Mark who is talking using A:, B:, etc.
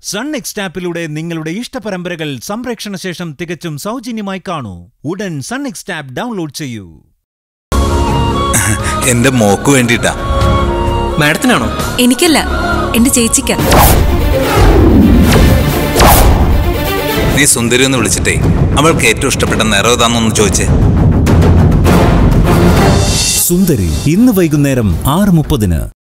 A: SUN NXT Appിലൂടെ നിങ്ങളുടെ ഇഷ്ടപരമ്പരകൾ സംപ്രേക്ഷണ ശേഷം തികച്ചും സൗജന്യമായി കാണൂ. ഉടൻ SUN NXT App ഡൗൺലോഡ് ചെയ്യൂ.
B: എന്റെ മോക്ക് വേണ്ടിട്ടാ.
C: മാഡത്തിനാണോ?
D: എനിക്കല്ല, എന്റെ ചേച്ചിക്കാ.
B: നീ സുന്ദരി എന്ന് വിളിച്ചിട്ടേ അവൾക്ക് ഏറ്റവും ഇഷ്ടപ്പെട്ട നിറം ഏതാണെന്നൊന്ന് ചോദിച്ചേ.
A: സുന്ദരി ഇന്ന് വൈകുന്നേരം 6:30.